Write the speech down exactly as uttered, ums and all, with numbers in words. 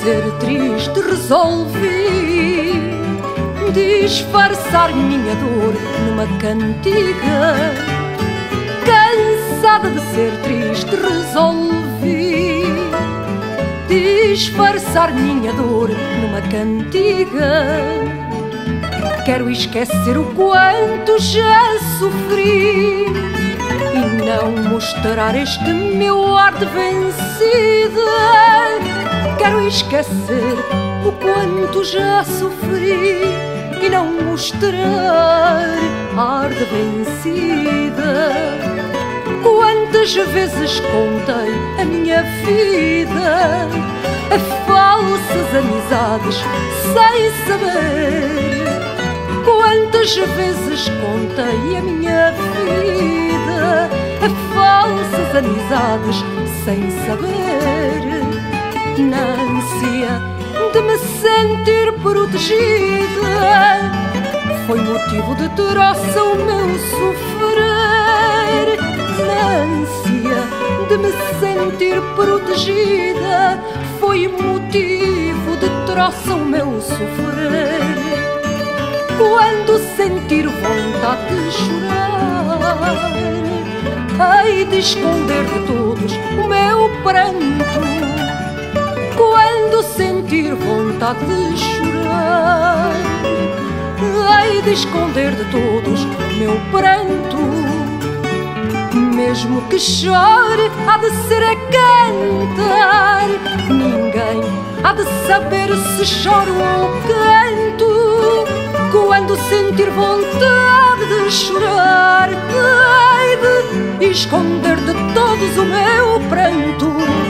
ser triste, resolvi disfarçar minha dor numa cantiga. Cansada de ser triste, resolvi disfarçar minha dor numa cantiga. Quero esquecer o quanto já sofri e não mostrar este meu ar de vencida. Quero esquecer o quanto já sofri e não mostrar ar de vencida. Quantas vezes contei a minha vida a falsas amizades sem saber. Quantas vezes contei a minha vida a falsas amizades sem saber. Na ânsia de me sentir protegida, foi motivo de troça o meu sofrer. Na ânsia de me sentir protegida, foi motivo de troça o meu sofrer. Quando sentir vontade de chorar, hei de esconder de todos o meu pranto. Quando sentir vontade de chorar, hei de esconder de todos o meu pranto. Mesmo que chore, há de ser a cantar. Ninguém há de saber se choro ou canto. Quando sentir vontade de chorar, hei de esconder de todos o meu pranto.